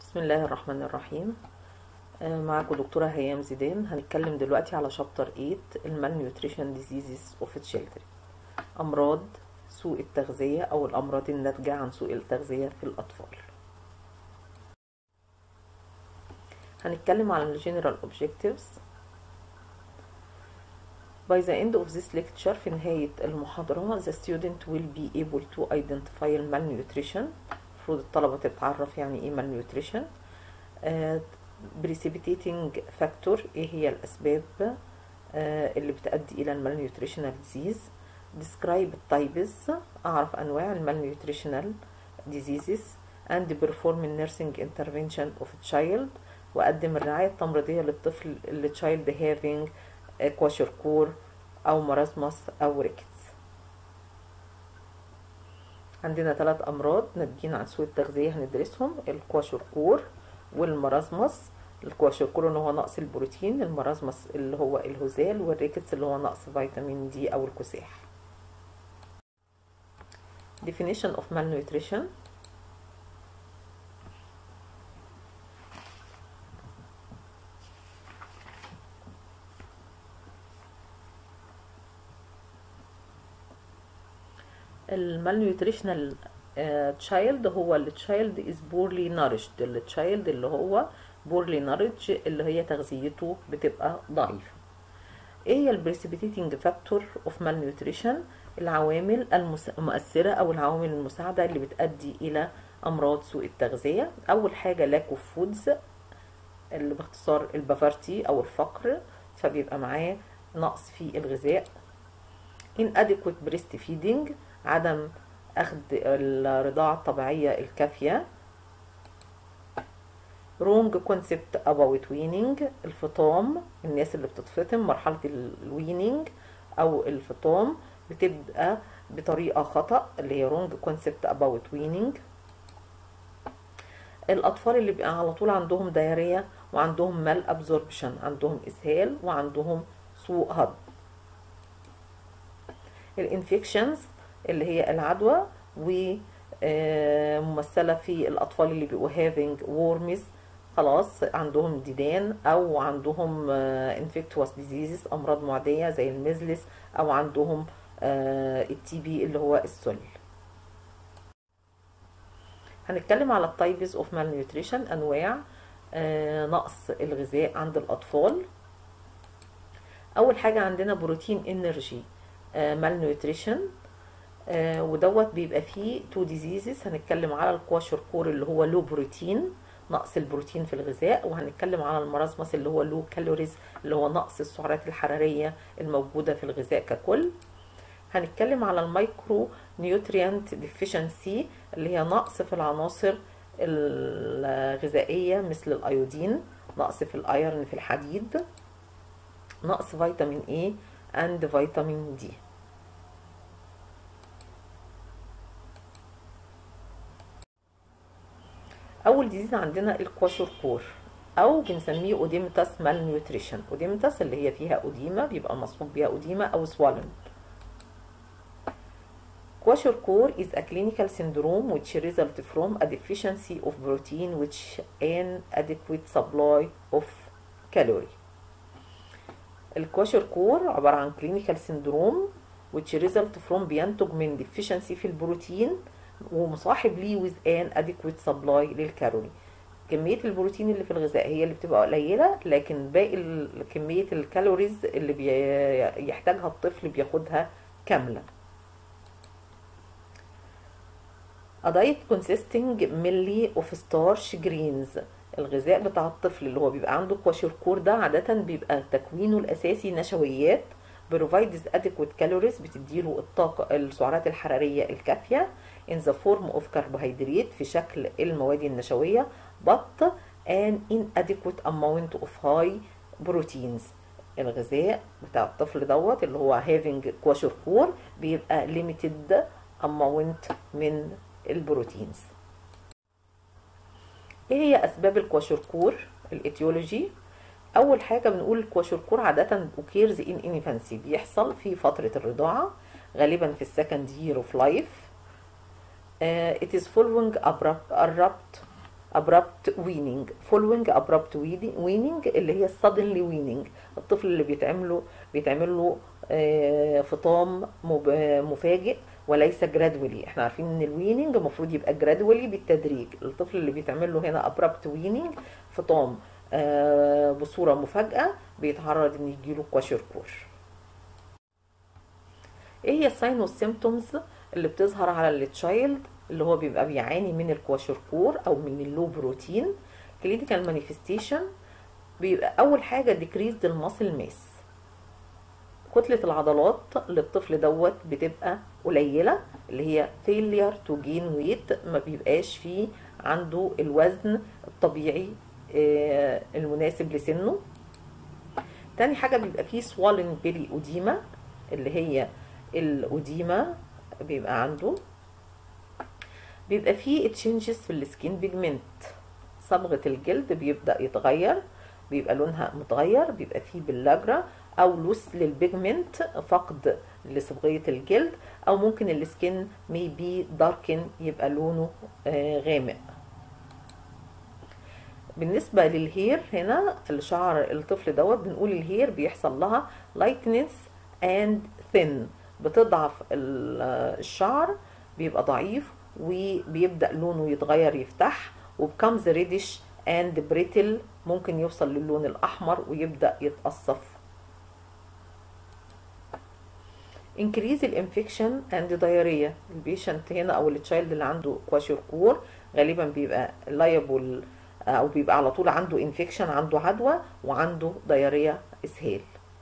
بسم الله الرحمن الرحيم. معاكم دكتورة هيام زيدان. هنتكلم دلوقتي على شابتر 8 المالنيوتريشن ديزيزز اوف تشيلدرن، امراض سوء التغذية او الامراض الناتجة عن سوء التغذية في الاطفال. هنتكلم على الجنرال اوبجكتيفز. By the end of this lecture في نهاية المحاضرة the student will be able to identify malnutrition. المفروض الطلبة تتعرف يعني ايه malnutrition. precipitating factor، ايه هي الاسباب اللي بتؤدي الى المالنيوتريشنال ديزيز. describe types، اعرف انواع المالنيوتريشنال diseases and perform nursing intervention of child، واقدم الرعاية التمريضية للطفل اللي child having كواشيركور او مراسمس او ريكتس. عندنا 3 امراض ناتجين عن سوء التغذية هندرسهم: الكواشيركور والمراسمس. الكواشيركور اللي هو نقص البروتين، المراسمس اللي هو الهزال، والريكتس اللي هو نقص فيتامين دي او الكساح. definition of malnutrition. المالنيوتريشنال تشايلد هو التشايلد is poorly nourished، التشايلد اللي هو poorly nourished اللي هي تغذيته بتبقى ضعيفة. ايه هي البريسيبيتيتنج فاكتور اوف مالنيوتريشن؟ العوامل المؤثرة او العوامل المساعدة اللي بتؤدي الى امراض سوء التغذية. اول حاجة lack of foods اللي باختصار البافارتي او الفقر، فبيبقى معاه نقص في الغذاء. inadequate breastfeeding، عدم اخذ الرضاعة الطبيعية الكافية. wrong concept about weaning، الفطام، الناس اللي بتتفطم مرحلة الوينينج او الفطام بتبقى بطريقة خطأ اللي هي wrong concept about weaning. الاطفال اللي بيبقى على طول عندهم دايرية وعندهم مال ابزوربشن، عندهم اسهال وعندهم سوء هضم. الانفكشنز اللي هي العدوى وممثلة في الأطفال اللي بيبقوا having worms، خلاص عندهم ديدان أو عندهم infectious diseases أمراض معدية زي الميزلس، أو عندهم التي بي اللي هو السل. هنتكلم على types of malnutrition، أنواع نقص الغذاء عند الأطفال. أول حاجة عندنا بروتين انرجي malnutrition، ودوت بيبقى فيه 2 diseases. هنتكلم على الكواشيركور اللي هو لو بروتين، نقص البروتين في الغذاء، وهنتكلم على المراسمس اللي هو لو كالوريز اللي هو نقص السعرات الحرارية الموجودة في الغذاء ككل. هنتكلم على المايكرو نيوتريانت ديفيشنسي اللي هي نقص في العناصر الغذائية مثل الايودين، نقص في الايرن في الحديد، نقص فيتامين اي and فيتامين دي. اول ديزيز عندنا الكواشيركور او بنسميه اوديمتاس مالنيوتريشن. اوديمتاس اللي هي فيها اوديما، بيبقى مصحوب بيها اوديما او swollen. كواشيركور is a clinical syndrome which result from a deficiency of protein which an adequate supply of calorie. الكواشيركور عبارة عن clinical syndrome which result from بينتج من deficiency في البروتين ومصاحب ليه with an adequate supply للكالوري. كمية البروتين اللي في الغذاء هي اللي بتبقى قليلة، لكن باقي كمية الكالوريز اللي بيحتاجها الطفل بياخدها كاملة. A diet consisting mainly of starch grains، الغذاء بتاع الطفل اللي هو بيبقى عنده كواشيركور ده عادة بيبقى تكوينه الأساسي نشويات. provides adequate calories، بتديله الطاقة السعرات الحرارية الكافية in the form of carbohydrate في شكل المواد النشوية but an inadequate amount of high proteins. الغذاء بتاع الطفل دوت اللي هو having كواشيركور بيبقى limited amount من البروتينز. ايه هي اسباب الكواشيركور؟ الاتيولوجي. اول حاجه بنقول الكواشيركور عاده occurs in infancy، بيحصل في فتره الرضاعه غالبا في السكند year of life. It is following abrupt abrupt weaning following abrupt weaning اللي هي suddenly weaning، الطفل اللي بيتعمل له فطام مفاجئ وليس gradually. احنا عارفين ان الويننج المفروض يبقى gradually بالتدريج، الطفل اللي بيتعمل له هنا abrupt weaning فطام بصورة مفاجئة بيتعرض ان يجيله كواشيوركور. ايه هي الساين والسيمتومز اللي بتظهر على التشايلد اللي هو بيبقى بيعاني من الكواشيوركور او من اللو بروتين؟ كلينيكال مانيفستيشن بيبقى اول حاجه decreased الماسل ماس، كتله العضلات للطفل دوت بتبقى قليله، اللي هي failure to gain weight، ما بيبقاش فيه عنده الوزن الطبيعي المناسب لسنه. تاني حاجه بيبقى فيه swollen belly edema، اللي هي الأديمة بيبقى عنده. بيبقى فيه تشينجز في السكين بيجمنت، صبغة الجلد بيبدأ يتغير، بيبقى لونها متغير، بيبقى فيه بلاجرا أو لوس للبيجمنت، فقد لصبغية الجلد، أو ممكن السكين ميبي داركن يبقى لونه غامق. بالنسبة للهير هنا الشعر الطفل دوت بنقول الهير بيحصل لها lightness and thin، بتضعف الشعر بيبقى ضعيف وبيبدأ لونه يتغير يفتح، وبكمز ريدش اند بريتل، ممكن يوصل للون الأحمر ويبدأ يتقصف. increase الانفكشن اند diarrhea، البيشنت هنا او التشايلد اللي عنده كواشيوركور غالبا بيبقى liable او بيبقى على طول عنده انفكشن، عنده عدوى وعنده diarrhea اسهال.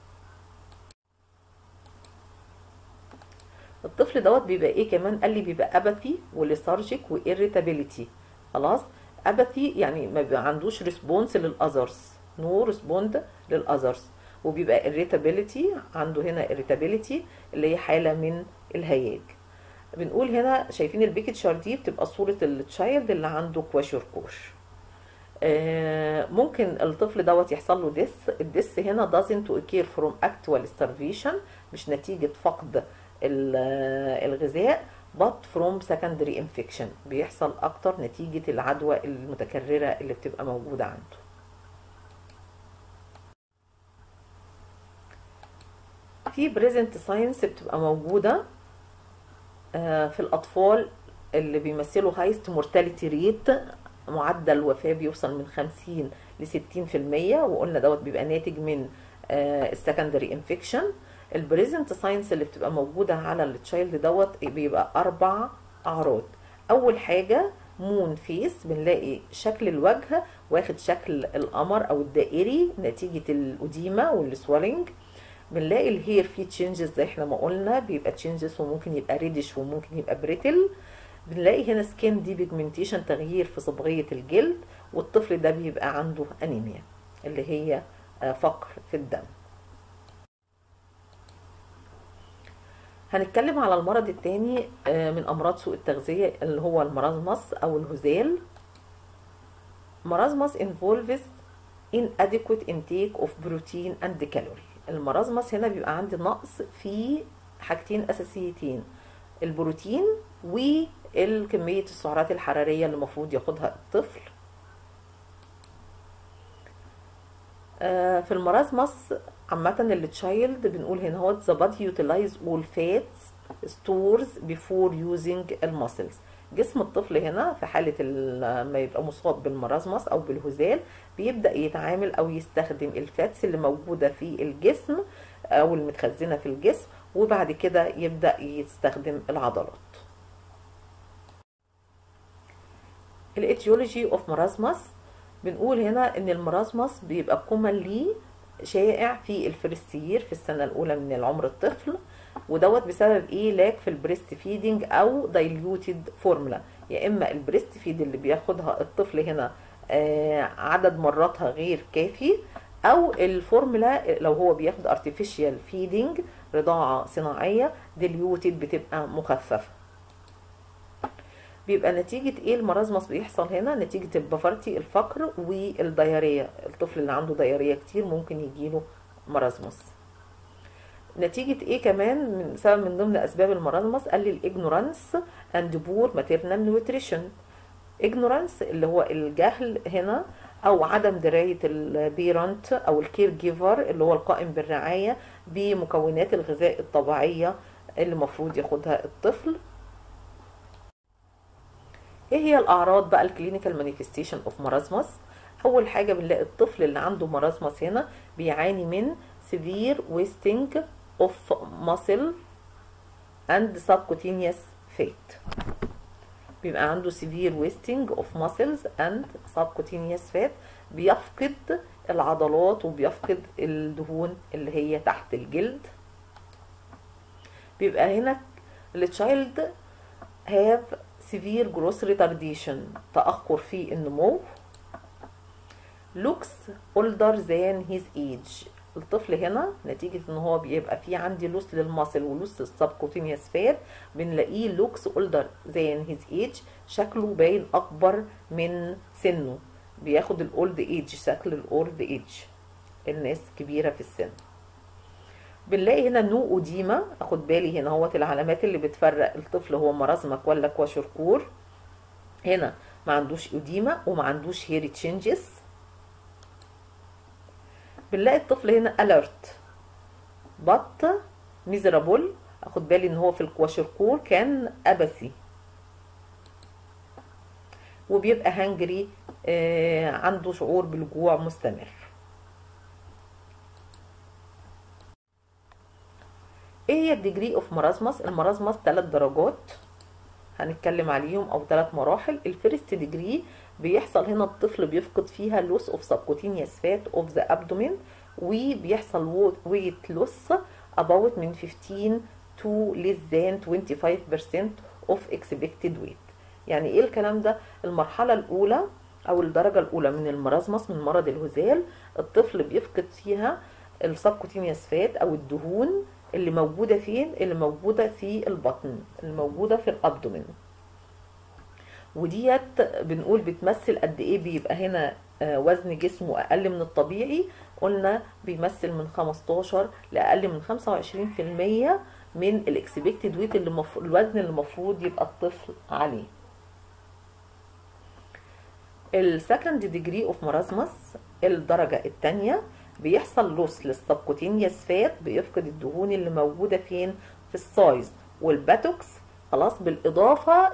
الطفل دوت بيبقى ايه كمان؟ قال لي بيبقى اباثي وليثارجيك وإيريتابيليتي. خلاص، اباثي يعني ما بيبقى عندوش ريسبونس للاذرز، نو ريسبوند للاذرز، وبيبقى إيريتابيليتي، عنده هنا إيريتابيليتي اللي هي حاله من الهياج. بنقول هنا شايفين البيكتشر دي بتبقى صوره التشايلد اللي عنده كواشيوركور. ممكن الطفل دوت يحصل له ديث. الديث هنا doesn't occur from actual starvation، مش نتيجه فقد الغذاء، but from secondary infection، بيحصل اكتر نتيجة العدوى المتكررة اللي بتبقى موجودة عنده. في present signs بتبقى موجودة في الأطفال اللي بيمثلوا highest mortality rate، معدل وفاة بيوصل من 50 ل 60%، وقلنا دوت بيبقى ناتج من السكندري انفكشن. البريزنت ساينس اللي بتبقى موجودة على التشايلد دوت بيبقى 4 أعراض. أول حاجة مون فيس، بنلاقي شكل الوجه واخد شكل القمر أو الدائري نتيجة الأديمة والسوالينج. بنلاقي الهير فيه تشينجز زي احنا ما قلنا، بيبقى تشينجز وممكن يبقى ريدش وممكن يبقى بريتل. بنلاقي هنا سكين دي بيجمنتيشن، تغيير في صبغية الجلد، والطفل ده بيبقى عنده أنيميا اللي هي فقر في الدم. هنتكلم على المرض الثاني من أمراض سوء التغذية اللي هو المرازمس أو الهزال. مرازمس involves inadequate intake of protein and calorie. المرازمس هنا بيبقى عندي نقص في حاجتين أساسيتين، البروتين والكمية السعرات الحرارية اللي المفروض ياخدها الطفل. في المرازمس عامة التشايلد بنقول هنا هو the body utilize all fats stores before using المسلز. جسم الطفل هنا في حالة ما يبقى مصاب بالمرازمس أو بالهزال بيبدأ يتعامل أو يستخدم الفاتس اللي موجودة في الجسم أو المتخزنة في الجسم، وبعد كده يبدأ يستخدم العضلات. الاتيولوجي اوف مرازمس بنقول هنا ان المرازمس بيبقى كومنلي شائع في الفريستير في السنة الأولى من العمر الطفل، ودوت بسبب ايه؟ لاك في البريست فيدنج أو دايليوتد فورمولا، يا إما البريست فيد اللي بياخدها الطفل هنا عدد مراتها غير كافي، أو الفورمولا لو هو بياخد ارتفيشال فيدنج رضاعة صناعية ديليوتد بتبقى مخففة. بيبقى نتيجة ايه المرازمس بيحصل هنا؟ نتيجة البفرتي، الفقر والديارية. الطفل اللي عنده ديارية كتير ممكن يجيله مرازمس. نتيجة ايه كمان من سبب من ضمن اسباب المرازمس؟ قال لي الاجنورانس اند بور ماتيرنال نيوتريشن، ignorance اللي هو الجهل هنا، او عدم دراية البيرنت او الكير جيفر اللي هو القائم بالرعاية بمكونات الغذاء الطبيعية اللي المفروض ياخدها الطفل. ايه هي الاعراض بقى الكلينيكال مانيفستيشن اوف مرازمس؟ اول حاجة بنلاقي الطفل اللي عنده مرازمس هنا بيعاني من severe wasting of muscle and subcutaneous fat. بيبقى عنده severe wasting of muscles and subcutaneous fat، بيفقد العضلات وبيفقد الدهون اللي هي تحت الجلد. بيبقى هنا الchild have severe growth retardation، تأخر في النمو. looks older than his age، الطفل هنا نتيجة ان هو بيبقى فيه عندي لوس للماسل ولوس للسبكوتينيوس فات، بنلاقيه لوكس اولدر ذان هيز ايج، شكله باين اكبر من سنه، بياخد الاولد ايج، شكل الاولد ايج، الناس كبيرة في السن. بنلاقي هنا نو اوديما، اخد بالي هنا هوت العلامات اللي بتفرق الطفل هو مرزمك ولا كواشركور. هنا ما عندوش اوديما وما عندوش هيري تشينجز. بنلاقي الطفل هنا alert but miserable، اخد بالي ان هو في الكواشركور كان ابسي. وبيبقى هانجري، عنده شعور بالجوع مستمر. ايه هي الديجري اوف مرازمس؟ المرازمس 3 درجات هنتكلم عليهم او 3 مراحل. الفيرست ديجري بيحصل هنا الطفل بيفقد فيها لوس اوف سبكوتينيوس فات اوف ذا ابدومين، وبيحصل ويت لوس about من 15 to less than 25% of expected weight. يعني ايه الكلام ده؟ المرحلة الاولى او الدرجة الاولى من المرازمس، من مرض الهزال، الطفل بيفقد فيها السبكوتينيوس فات او الدهون اللي موجودة فين؟ اللي موجودة في البطن، اللي موجودة في الابدومين. وديت بنقول بتمثل قد ايه بيبقى هنا وزن جسمه اقل من الطبيعي. قلنا بيمثل من 15 لاقل من 25% من الاكسبكتد ويت، الوزن اللي المفروض يبقى الطفل عليه. السكند ديجري اوف مرازمس، الدرجة الثانية، بيحصل لوس للسبكوتينيوس فات، بيفقد الدهون اللي موجودة فين؟ في السايز والباتوكس، خلاص، بالاضافه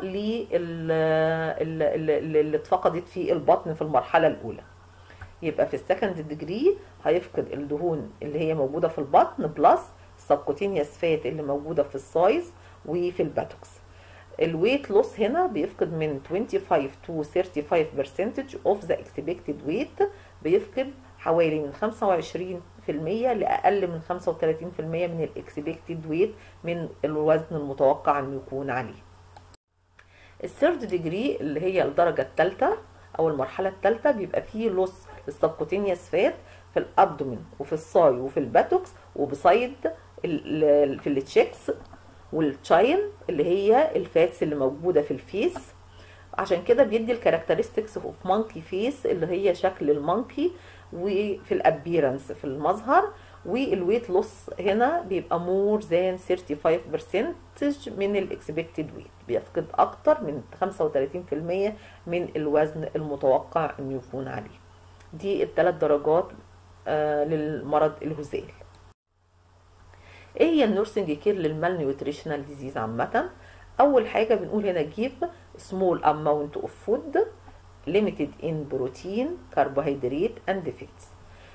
اللي اتفقدت في البطن في المرحله الاولى. يبقى في السكند ديجري هيفقد الدهون اللي هي موجوده في البطن بلس السبكوتينيوس فات اللي موجوده في السايز وفي الباتوكس. الويت لوس هنا بيفقد من 25 to 35% of the expected weight، بيفقد حوالي من 25% لأقل من 35% من الاكسبكتد ويت، من الوزن المتوقع انه يكون عليه. الثيرد ديجري اللي هي الدرجة الثالثة او المرحلة الثالثة، بيبقى فيه لوس للسبكوتينيوس فات في الابدومين وفي الصاي وفي الباتوكس وبسايد في التشيكس والتشاين اللي هي الفاتس اللي موجودة في الفيس. عشان كده بيدي الكاركترستكس اوف مونكي فيس اللي هي شكل المونكي، وفي الابيرنس في المظهر. والويت لوس هنا بيبقى مور ذان 35% من الاكسبكتد ويت، بيفقد اكتر من 35% من الوزن المتوقع انه يكون عليه. دي ال3 درجات للمرض الهزال. ايه هي النورسنج كير للمال نيوتريشنال ديزيز عامه؟ اول حاجه بنقول هنا give small amount of food limited in protein carbohydrate and fats.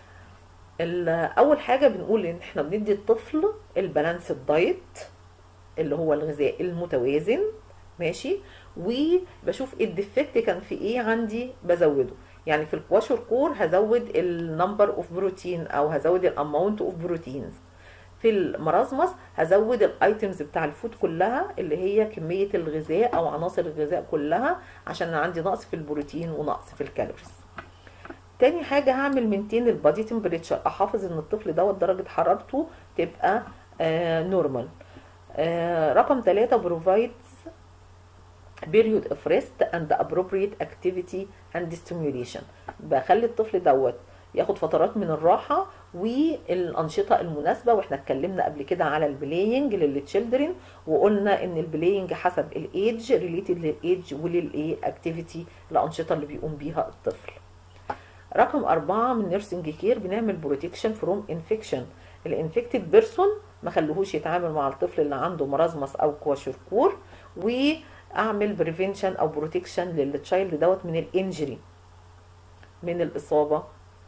اول حاجه بنقول ان احنا بندي الطفل البالانس الدايت اللي هو الغذاء المتوازن، ماشي، وبشوف الديفكت كان في ايه عندي بزوده. يعني في الكواشركور هزود النمبر اوف بروتين او هزود الاماونت اوف بروتينز. في المرازمس هزود الايتمز بتاع الفود كلها اللي هي كميه الغذاء او عناصر الغذاء كلها، عشان عندي نقص في البروتين ونقص في الكالوريز. تاني حاجه هعمل مينتين البادي تمبريتشر، احافظ ان الطفل دوت درجه حرارته تبقى نورمال. رقم 3 provides period of rest and appropriate activity and stimulation، بخلي الطفل دوت ياخد فترات من الراحه والانشطه المناسبه. واحنا اتكلمنا قبل كده على البلاينج للتشيلدرن، وقلنا ان البلاينج حسب الايدج ريليتد للايدج وللايه اكتيفيتي، الانشطه اللي بيقوم بيها الطفل. رقم 4 من نيرسينج كير بنعمل بروتكشن فروم انفكشن. الانفكتد بيرسون ما خلوهوش يتعامل مع الطفل اللي عنده مرازمس او كواشركور، واعمل بريفنشن او بروتكشن للتشايلد دوت من الانجري، من الاصابه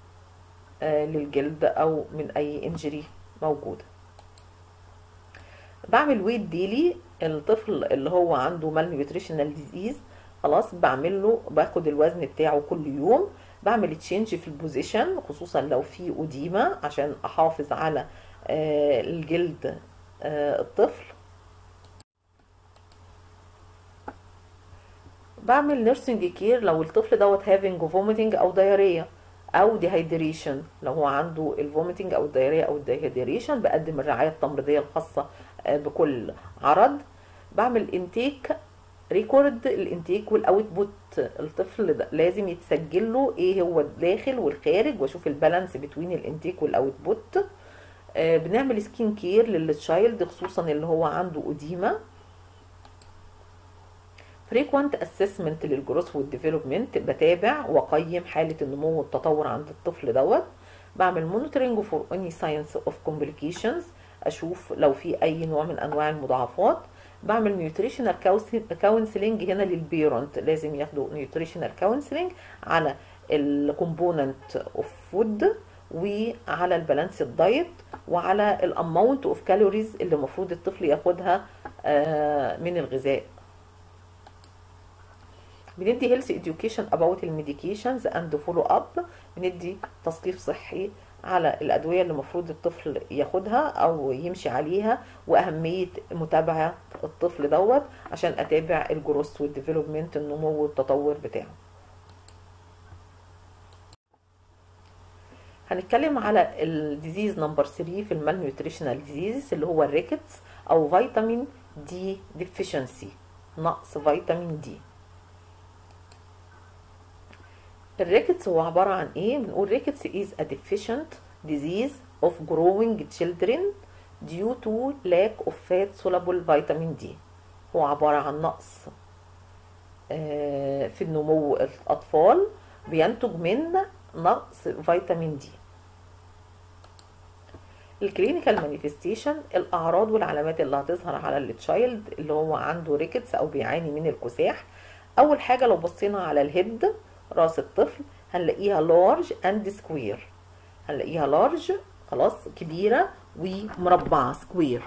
للجلد او من اي انجري موجوده. بعمل ويت ديلي. الطفل اللي هو عنده مال نيوتريشنال ديزيز خلاص بعمل له، باخد الوزن بتاعه كل يوم، بعمل تشينج في البوزيشن خصوصا لو في أديمة عشان احافظ على الجلد الطفل. بعمل نيرسينج كير لو الطفل دوت هافينج فوميتنج او دايريا او ديهايدريشن. لو هو عنده الفوميتنج او الدايريا او الديهايدريشن بقدم الرعايه التمريضيه الخاصه بكل عرض. بعمل انتيك ريكورد، الانتيك والاوتبوت. الطفل ده لازم يتسجل له ايه هو الداخل والخارج، واشوف البالانس بين الانتيك والاوتبوت. بنعمل سكين كير للتشايلد خصوصا اللي هو عنده أديمة. frequent assessment للجروث والديفلوبمنت، بتابع واقيم حالة النمو والتطور عند الطفل دوت. بعمل monitoring for any signs of complications، اشوف لو في اي نوع من انواع المضاعفات. بعمل نيوتريشنال كونسلنج هنا للبيرنت، لازم ياخدوا نيوتريشنال كونسلنج على الكومبوننت اوف فود وعلى البالانس الدايت وعلى الاماونت اوف كالوريز اللي المفروض الطفل ياخدها من الغذاء. بندي هيلث اديوكيشن اباوت الميديكيشنز اند فولو اب، بندي تثقيف صحي على الادويه اللي المفروض الطفل ياخدها او يمشي عليها، واهميه متابعه الطفل دوت عشان اتابع الجروث والديفلوبمنت، النمو والتطور بتاعه. هنتكلم على الديزيز نمبر 3 في المال نيوتريشنال ديزيز اللي هو الريكتس او فيتامين دي ديفيشنسي، نقص فيتامين دي. الريكتس هو عبارة عن ايه؟ بنقول ريكتس is a deficient disease of growing children due to lack of fat soluble vitamin D. هو عبارة عن نقص في النمو الأطفال بينتج من نقص فيتامين دي. الكلينيكال مانيفستيشن، الأعراض والعلامات اللي هتظهر على التشايلد اللي هو عنده ريكتس أو بيعاني من الكساح. أول حاجة لو بصينا على الهيد، راس الطفل، هنلاقيها لارج اند سكوير، هنلاقيها لارج خلاص كبيرة ومربعة سكوير.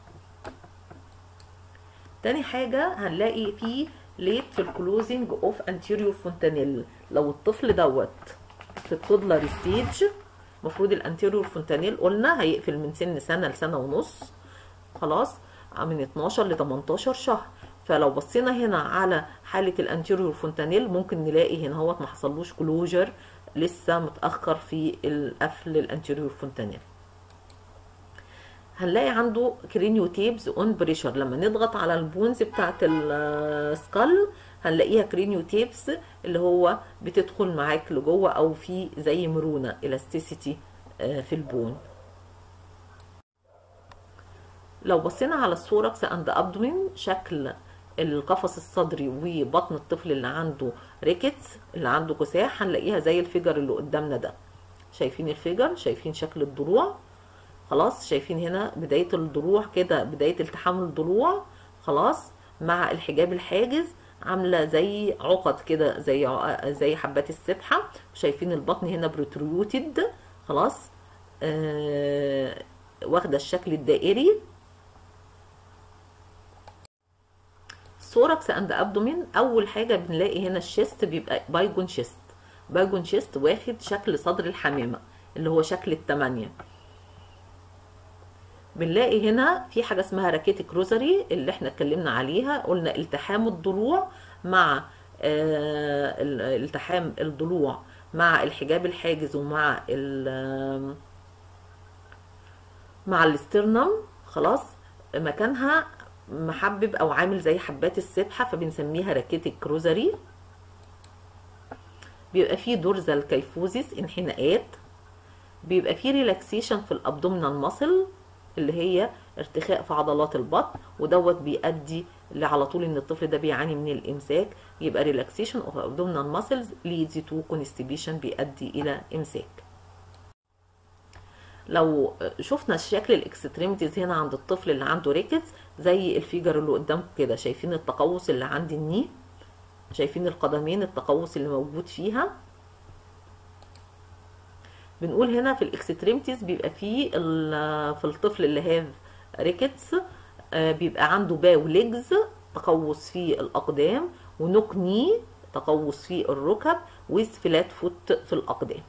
تاني حاجة هنلاقي فيه ليت في الكلوزنج اوف انتيريور فونتانيل. لو الطفل دوت في التودلر ستيج، المفروض الانتيريور فونتانيل قلنا هيقفل من سنة لسنة ونص، خلاص من 12 ل 18 شهر. فلو بصينا هنا على حالة الانتيريور فونتانيل ممكن نلاقي هنا هو ما حصلوش كلوجر، لسه متأخر في القفل الانتيريور فونتانيل. هنلاقي عنده كرينيو تيبز اون بريشر، لما نضغط على البونز بتاعت السكال هنلاقيها كرينيو تيبز اللي هو بتدخل معاك لجوه او في زي مرونة الاستيسيتي في البون. لو بصينا على الثوركس اند ابدومين، شكل القفص الصدري وبطن الطفل اللي عنده ريكتس اللي عنده كساح، هنلاقيها زي الفيجر اللي قدامنا ده. شايفين الفيجر؟ شايفين شكل الضلوع؟ خلاص شايفين هنا بداية الضلوع كده، بداية التحام الضلوع خلاص مع الحجاب الحاجز عاملة زي عقد كده، زي حبات السبحة. شايفين البطن هنا بروتريوتد خلاص، واخدة الشكل الدائري. ثوركس اند ابدومين، اول حاجه بنلاقي هنا الشيست بيبقى بايجون شيست، بايجون شيست واخد شكل صدر الحمامه اللي هو شكل التمانية. بنلاقي هنا في حاجه اسمها راكيتيك روزاري اللي احنا اتكلمنا عليها، قلنا التحام الضلوع مع التحام الضلوع مع الحجاب الحاجز ومع مع الاسترنم خلاص مكانها محبب او عامل زي حبات السبحه، فبنسميها راكيتيك روزاري. بيبقى فيه دورزال كيفوزيس، انحناءات. بيبقى فيه ريلاكسيشن في الابدومينال ماسل اللي هي ارتخاء في عضلات البطن، ودوت بيؤدي على طول ان الطفل ده بيعاني من الامساك. يبقى ريلاكسيشن اوف abdominal muscles leads to constipation، بيؤدي الى امساك. لو شفنا شكل الاكستريميتيز هنا عند الطفل اللي عنده ريكتس زي الفيجر اللي قدامكم كده، شايفين التقوس اللي عند الني، شايفين القدمين التقوس اللي موجود فيها. بنقول هنا في الاكستريميتيز بيبقى فيه في الطفل اللي هاف ريكتس بيبقى عنده باو ليجز، تقوس في الاقدام، ونوك ني، تقوس في الركب، ويز فلات فوت في الاقدام.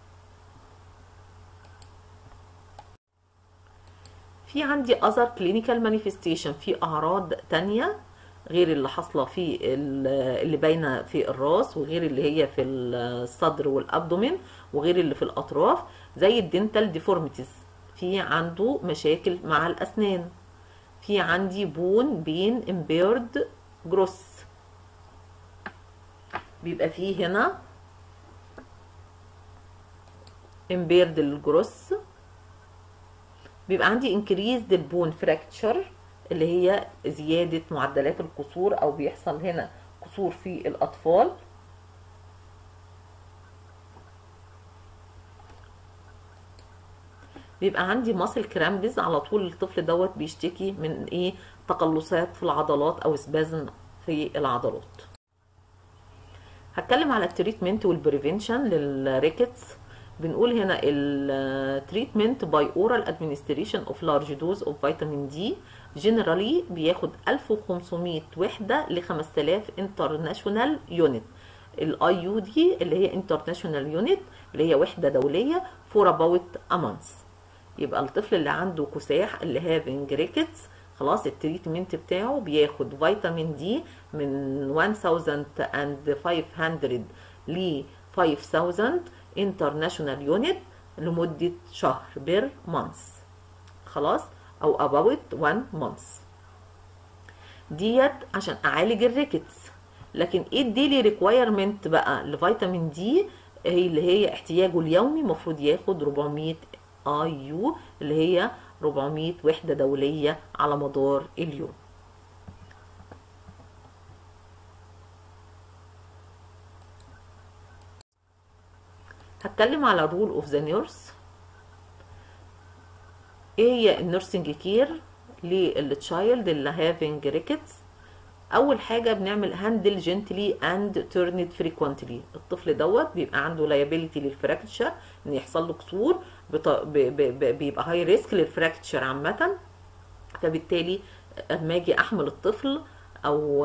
في عندي other clinical manifestation، في اعراض تانية غير اللي حاصله في اللي باينه في الراس، وغير اللي هي في الصدر والابدومين، وغير اللي في الاطراف، زي الدنتال ديفورميتيز، في عنده مشاكل مع الاسنان. في عندي بون بين امبيرد جروس، بيبقى فيه هنا امبيرد الجروس. بيبقى عندي increased البون fracture اللي هي زيادة معدلات الكسور، او بيحصل هنا كسور في الاطفال. بيبقى عندي ماسل كرامبز، على طول الطفل دوت بيشتكي من ايه؟ تقلصات في العضلات او سبازم في العضلات. هتكلم على التريتمنت والبريفنشن للريكتس. بنقول هنا التريتمنت باي اورال ادمنستريشن اوف لارج دوز اوف فيتامين دي، جنرالي بياخد 1500 وحده ل 5000 انترناشونال يونت. الاي يو دي اللي هي انترناشونال يونت اللي هي وحده دوليه فور اباوت ا مانث. يبقى الطفل اللي عنده كساح اللي هافينج ريكتس خلاص التريتمنت بتاعه بياخد فيتامين دي من 1500 ل 5000 انترناشونال يونت لمدة شهر بير مانث، خلاص، او about 1 month ديت عشان اعالج الريكتس. لكن ايه الديلي ريكوايرمنت بقى لفيتامين دي؟ هي اللي هي احتياجه اليومي المفروض ياخد 400 اي يو اللي هي 400 وحدة دولية على مدار اليوم. هتكلم على رول اوف ذا نيرس. ايه هي النيرسينج كير للتشايلد اللي هافينج ريكتس؟ اول حاجه بنعمل هاندل جنتلي اند تيرند فريكوينتلي. الطفل دوت بيبقى عنده لايبيليتي للفراكتشر، ان يحصل له كسور، بيبقى هاي ريسك للفراكتشر عامه. فبالتالي اما اجي احمل الطفل او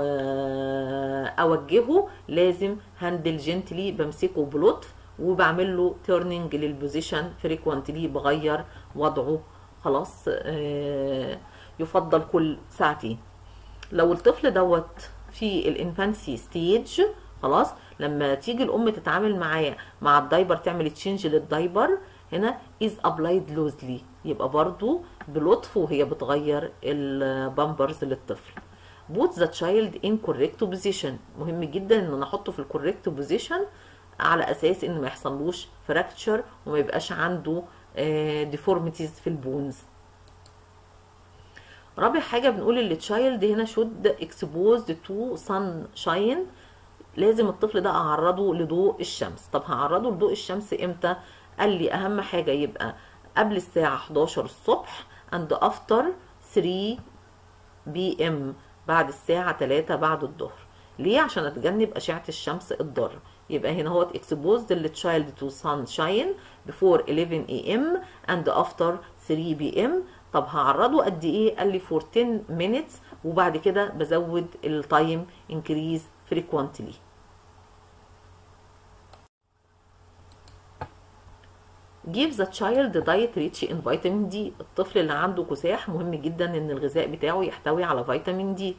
اوجهه لازم هاندل جنتلي، بمسكه بلطف وبعمل له تيرنينج للبوزيشن فريكوينتلي، بغير وضعه خلاص. يفضل كل ساعتين. لو الطفل دوت في الانفانسي ستيج خلاص، لما تيجي الام تتعامل معاه مع الدايبر تعمل تشينج للدايبر هنا از ابلايد لوزلي، يبقى برضو بلطف وهي بتغير البامبرز للطفل. بوت ذا تشايلد ان كوريكت بوزيشن، مهم جدا ان انا احطه في الكوريكت بوزيشن على اساس ان ما يحصلوش فراكتشر وما يبقاش عنده ديفورميتيز في البونز. رابع حاجه بنقول التشايلد هنا شود اكسبوزد تو سان شاين، لازم الطفل ده اعرضه لضوء الشمس. طب هعرضه لضوء الشمس امتى؟ قال لي اهم حاجه يبقى قبل الساعه 11 الصبح and after 3 PM، بعد الساعه 3 بعد الظهر. ليه؟ عشان اتجنب اشعه الشمس الضاره. يبقى هنا هو exposed للتشايلد to sunshine before 11 AM and after 3 PM. طب هعرضه قد ايه؟ قال لي for 10 minutes، وبعد كده بزود التايم increase frequently. give the child diet rich in vitamin D. الطفل اللي عنده كساح مهم جدا ان الغذاء بتاعه يحتوي على فيتامين دي.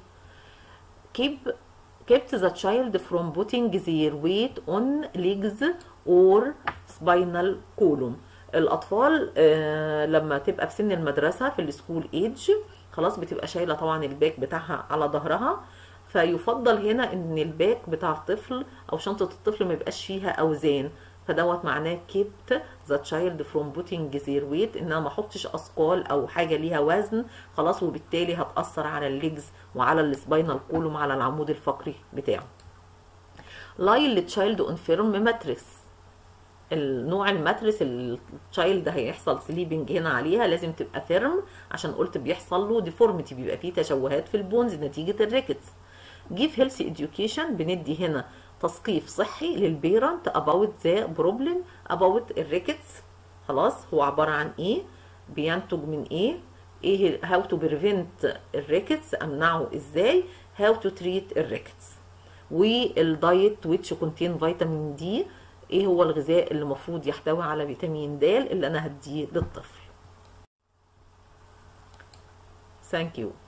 kept the child from putting their weight on legs or spinal column. الاطفال لما تبقى في سن المدرسه في السكول ايج خلاص بتبقى شايله طبعا الباك بتاعها على ظهرها، فيفضل هنا ان الباك بتاع الطفل او شنطه الطفل ما يبقاش فيها اوزان، فدوت معناه kept the child from putting their weight، ان انا ما احطش اثقال او حاجه ليها وزن خلاص، وبالتالي هتاثر على الليجز وعلى السباينال كولوم وعلى العمود الفقري بتاعه. lie التشايلد اون فيرم ماتريس، النوع الماتريس التشايلد هيحصل سليبنج هنا عليها لازم تبقى فيرم، عشان قلت بيحصل له ديفورميتي، بيبقى فيه تشوهات في البونز نتيجه الريكتس. give healthy education، بندي هنا تثقيف صحي للبيرنت about the problem about الريكتس. خلاص هو عباره عن ايه، بينتج من ايه how to prevent الريكتس، امنعه ازاي، how to treat الريكتس. والدايت which contain فيتامين دي، ايه هو الغذاء اللي المفروض يحتوي على فيتامين د اللي انا هديه للطفل. Thank you.